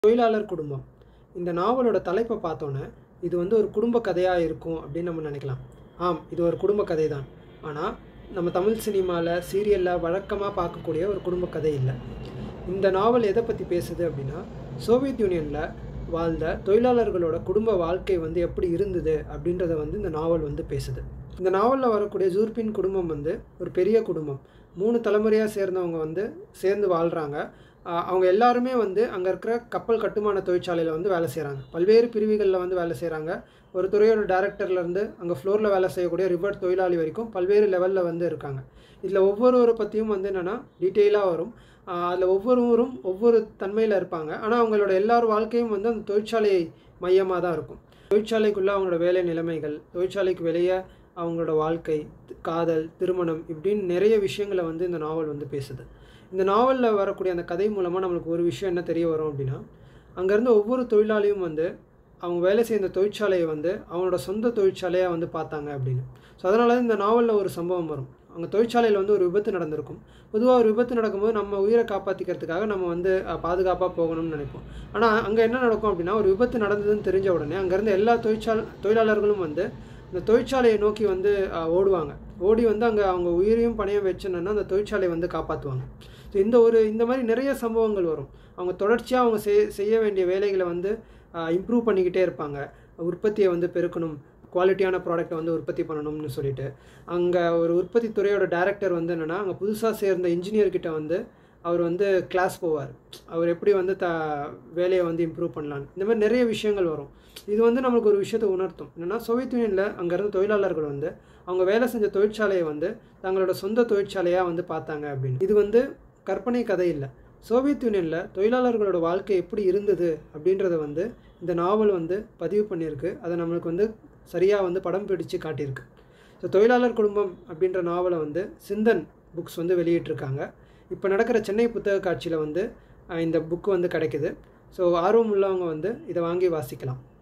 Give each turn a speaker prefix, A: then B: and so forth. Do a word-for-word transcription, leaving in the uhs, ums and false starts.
A: தொழிலாளர் குடும்பம். இந்த நாவலோட தலைப்பை பார்த்தோன்னே இது வந்து ஒரு குடும்ப கதையாக இருக்கும் அப்படின்னு நம்ம நினைக்கலாம். ஆம், இது ஒரு குடும்ப கதை தான். ஆனால் நம்ம தமிழ் சினிமாவில் சீரியலில் வழக்கமாக பார்க்கக்கூடிய ஒரு குடும்ப கதை இல்லை. இந்த நாவல் எதை பற்றி பேசுது அப்படின்னா, சோவியத் யூனியனில் வாழ்ந்த தொழிலாளர்களோட குடும்ப வாழ்க்கை வந்து எப்படி இருந்தது அப்படின்றத வந்து இந்த நாவல் வந்து பேசுது. இந்த நாவலில் வரக்கூடிய ஜூர்பின் குடும்பம் வந்து ஒரு பெரிய குடும்பம். மூணு தலைமுறையாக சேர்ந்தவங்க வந்து சேர்ந்து வாழ்கிறாங்க. அவங்க எல்லாருமே வந்து அங்கே இருக்கிற கப்பல் கட்டுமான தொழிற்சாலையில் வந்து வேலை செய்கிறாங்க. பல்வேறு பிரிவுகளில் வந்து வேலை செய்கிறாங்க. ஒரு துறையோட டைரக்டர்லேருந்து அங்கே ஃப்ளோரில் வேலை செய்யக்கூடிய ரிவர்ட் தொழிலாளி வரைக்கும் பல்வேறு லெவலில் வந்து இருக்காங்க. இதில் ஒவ்வொருவரை பற்றியும் வந்து என்னென்னா டீட்டெயிலாக வரும். அதில் ஒவ்வொருவரும் ஒவ்வொரு தன்மையில் இருப்பாங்க. ஆனால் அவங்களோட எல்லார் வாழ்க்கையும் வந்து அந்த தொழிற்சாலை மையமாக தான் இருக்கும். தொழிற்சாலைக்குள்ளே அவங்களோட வேலை நிலைமைகள், தொழிற்சாலைக்கு வெளியே அவங்களோட வாழ்க்கை, காதல், திருமணம் இப்படின்னு நிறைய விஷயங்களை வந்து இந்த நாவல் வந்து பேசுது. இந்த நாவலில் வரக்கூடிய அந்த கதை மூலமாக நம்மளுக்கு ஒரு விஷயம் என்ன தெரிய வரும் அப்படின்னா, அங்கேருந்து ஒவ்வொரு தொழிலாளியும் வந்து அவங்க வேலை செய்த தொழிற்சாலையை வந்து அவங்களோட சொந்த தொழிற்சாலையாக வந்து பார்த்தாங்க அப்படின்னு. ஸோ அதனால இந்த நாவலில் ஒரு சம்பவம் வரும். அங்கே தொழிற்சாலையில் வந்து ஒரு விபத்து நடந்திருக்கும். பொதுவாக ஒரு விபத்து நடக்கும்போது நம்ம உயிரை காப்பாற்றிக்கிறதுக்காக நம்ம வந்து பாதுகாப்பாக போகணும்னு நினைப்போம். ஆனால் அங்கே என்ன நடக்கும் அப்படின்னா, ஒரு விபத்து நடந்ததுன்னு தெரிஞ்ச உடனே அங்கேருந்து எல்லா தொழிற்சாலை தொழிலாளர்களும் வந்து இந்த தொழிற்சாலையை நோக்கி வந்து ஓடுவாங்க. ஓடி வந்து அங்கே அவங்க உயிரையும் பணையம் வச்சுன்னா அந்த தொழிற்சாலையை வந்து காப்பாற்றுவாங்க. ஸோ இந்த ஒரு இந்த மாதிரி நிறைய சம்பவங்கள் வரும். அவங்க தொடர்ச்சியாக அவங்க செய் செய்ய வேண்டிய வேலைகளை வந்து இம்ப்ரூவ் பண்ணிக்கிட்டே இருப்பாங்க. உற்பத்தியை வந்து பெருக்கணும், குவாலிட்டியான ப்ராடக்டை வந்து உற்பத்தி பண்ணணும்னு சொல்லிட்டு அங்கே ஒரு உற்பத்தி துறையோட டைரக்டர் வந்து என்னென்னா, அங்கே புதுசாக சேர்ந்த இன்ஜினியர்கிட்ட வந்து அவர் வந்து கிளாஸ் போவார். அவர் எப்படி வந்து த வேலையை வந்து இம்ப்ரூவ் பண்ணலான்னு. இந்த மாதிரி நிறைய விஷயங்கள் வரும். இது வந்து நம்மளுக்கு ஒரு விஷயத்தை உணர்த்தும். என்னென்னா, சோவியத் யூனியனில் அங்கேருந்து தொழிலாளர்கள் வந்து அவங்க வேலை செஞ்ச தொழிற்சாலையை வந்து தங்களோட சொந்த தொழிற்சாலையாக வந்து பார்த்தாங்க அப்படின்னு. இது வந்து கற்பனை கதை இல்லை. சோவியத் யூனியனில் தொழிலாளர்களோட வாழ்க்கை எப்படி இருந்தது அப்படின்றத வந்து இந்த நாவல் வந்து பதிவு பண்ணியிருக்கு. அதை நம்மளுக்கு வந்து சரியாக வந்து படம் பிடிச்சு காட்டியிருக்கு. ஸோ தொழிலாளர் குடும்பம் அப்படின்ற நாவலை வந்து சிந்தன் புக்ஸ் வந்து வெளியிட்டிருக்காங்க. இப்போ நடக்கிற சென்னை புத்தக காட்சியில் வந்து இந்த புக்கு வந்து கிடைக்குது. ஸோ ஆர்வம் உள்ளவங்க வந்து இதை வாங்கி வாசிக்கலாம்.